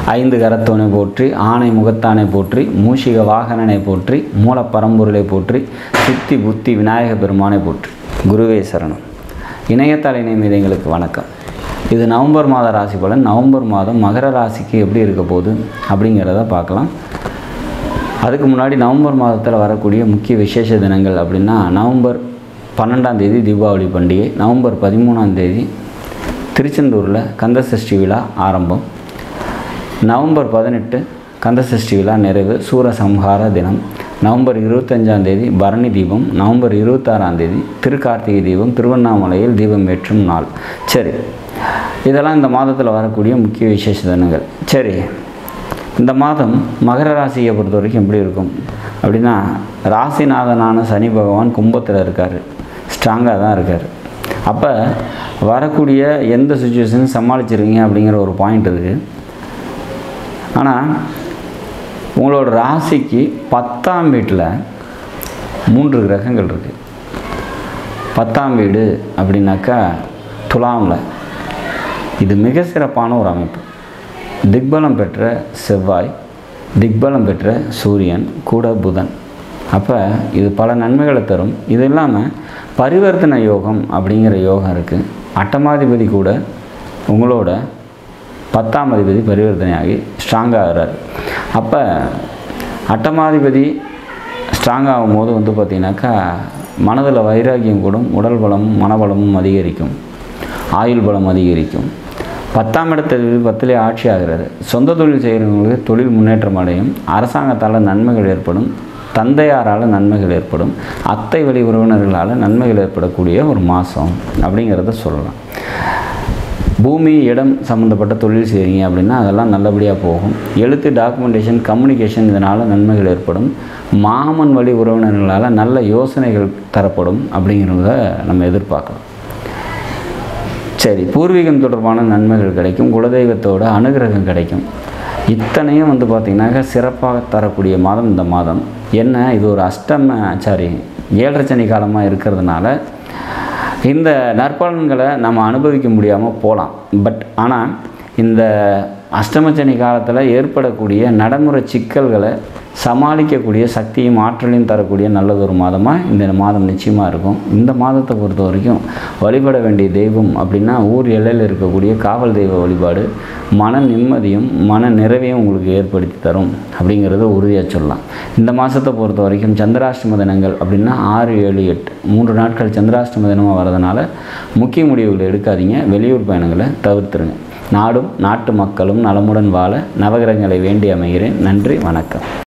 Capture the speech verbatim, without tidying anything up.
ஐந்து கரத்தவனை போற்றி, ஆணை முகத்தானை போற்றி, மூஷிக வாகனனை போற்றி, மூலப்பரம்பொருளை போற்றி, சித்தி புத்தி விநாயக பெருமானை போற்றி. குருவே சரணம். இணையத்தால் இணைய எங்களுக்கு வணக்கம். இது நவம்பர் மாத ராசி பலன். நவம்பர் மாதம் மகர ராசிக்கு எப்படி இருக்க போகுது அப்படிங்கிறத பார்க்கலாம். அதுக்கு முன்னாடி நவம்பர் மாதத்தில் வரக்கூடிய முக்கிய விசேஷ தினங்கள் அப்படின்னா, நவம்பர் பன்னெண்டாம் தேதி தீபாவளி பண்டிகை, நவம்பர் பதிமூணாம் தேதி திருச்செந்தூரில் கந்தசஷ்டி விழா ஆரம்பம், நவம்பர் பதினெட்டு கந்தசஷ்டி விழா நிறைவு, சூரசம்ஹார தினம், நவம்பர் இருபத்தஞ்சாம் தேதி பரணி தீபம், நவம்பர் இருபத்தாறாம் தேதி திருக்கார்த்திகை தீபம், திருவண்ணாமலையில் தீபம் ஏற்றும் நாள். சரி, இதெல்லாம் இந்த மாதத்தில் வரக்கூடிய முக்கிய விசேஷ தினங்கள். சரி, இந்த மாதம் மகர ராசியை பொறுத்த வரைக்கும் எப்படி இருக்கும் அப்படின்னா, ராசிநாதனான சனி பகவான் கும்பத்தில் இருக்கார், ஸ்ட்ராங்காக தான் இருக்கார். அப்போ வரக்கூடிய எந்த சுச்சுவேஷனும் சமாளிச்சிருக்கீங்க அப்படிங்கிற ஒரு பாயிண்ட் இருக்குது. ஆனால் உங்களோட ராசிக்கு பத்தாம் வீட்டில் மூன்று கிரகங்கள் இருக்குது. பத்தாம் வீடு அப்படின்னாக்கா துலாமில், இது மிக சிறப்பான ஒரு அமைப்பு. திக்பலம் பெற்ற செவ்வாய், திக்பலம் பெற்ற சூரியன், கூட புதன். அப்போ இது பல நன்மைகளை தரும். இது இல்லாமல் பரிவர்த்தனை யோகம் அப்படிங்கிற யோகம் இருக்குது. அட்டமாதிபதி கூட உங்களோட பத்தாம் அதிபதி பரிவர்த்தனையாகி ஸ்ட்ராங்காகிறார். அப்போ அட்டமாதிபதி ஸ்ட்ராங் ஆகும் போது வந்து பார்த்திங்கனாக்கா மனதில் வைராக்கியம் கூடும், உடல் பலமும் மனபலமும் அதிகரிக்கும், ஆயுள் பலம் அதிகரிக்கும். பத்தாம் இடத்தில் பத்திலே ஆட்சி ஆகிறது. சொந்த தொழில் செய்கிறவங்களுக்கு தொழில் முன்னேற்றம் அடையும், அரசாங்கத்தால் நன்மைகள் ஏற்படும், தந்தையாரால் நன்மைகள் ஏற்படும், அத்தை வழி உறவினர்களால் நன்மைகள் ஏற்படக்கூடிய ஒரு மாதம் அப்படிங்கிறத சொல்லலாம். பூமி இடம் சம்மந்தப்பட்ட தொழில் செய்கிறீங்க அப்படின்னா அதெல்லாம் நல்லபடியாக போகும். எழுத்து, டாக்குமெண்டேஷன், கம்யூனிகேஷன் இதனால் நன்மைகள் ஏற்படும். மாமன் வழி உறவினர்களால் நல்ல யோசனைகள் தரப்படும் அப்படிங்கிறத நம்ம எதிர்பார்க்கலாம். சரி, பூர்வீகம் தொடர்பான நன்மைகள் கிடைக்கும், குலதெய்வத்தோட அனுகிரகம் கிடைக்கும். இத்தனையும் வந்து பார்த்திங்கனாக்கா சிறப்பாக தரக்கூடிய மாதம் இந்த மாதம். என்ன, இது ஒரு அஷ்டம சாரி ஏழரை சனி காலமாக இருக்கிறதுனால இந்த நற்பலன்களை நம்ம அனுபவிக்க முடியாமல் போகலாம். பட் ஆனால் இந்த அஷ்டமச்சனி காலத்தில் ஏற்படக்கூடிய நடைமுறை சிக்கல்களை சமாளிக்கக்கூடிய சக்தியும் ஆற்றலையும் தரக்கூடிய நல்லதொரு மாதமாக இந்த மாதம் நிச்சயமாக இருக்கும். இந்த மாதத்தை பொறுத்த வரைக்கும் வழிபட வேண்டிய தெய்வம் அப்படின்னா, ஊர் எல்லையில் இருக்கக்கூடிய காவல் தெய்வ வழிபாடு மன நிம்மதியும் மன நிறைவையும் உங்களுக்கு ஏற்படுத்தி தரும் அப்படிங்கிறத உறுதியாக சொல்லலாம். இந்த மாதத்தை பொறுத்த வரைக்கும் சந்திராஷ்டம தினங்கள் அப்படின்னா ஆறு ஏழு எட்டு மூன்று நாட்கள் சந்திராஷ்டம தினமாக வரதுனால முக்கிய முடிவுகளை எடுக்காதீங்க, வெளியூர் பயணங்களை தவிர்த்துருங்க. நாடும் நாட்டு மக்களும் நலமுடன் வாழ நவகிரகங்களை வேண்டி அமைகிறேன். நன்றி, வணக்கம்.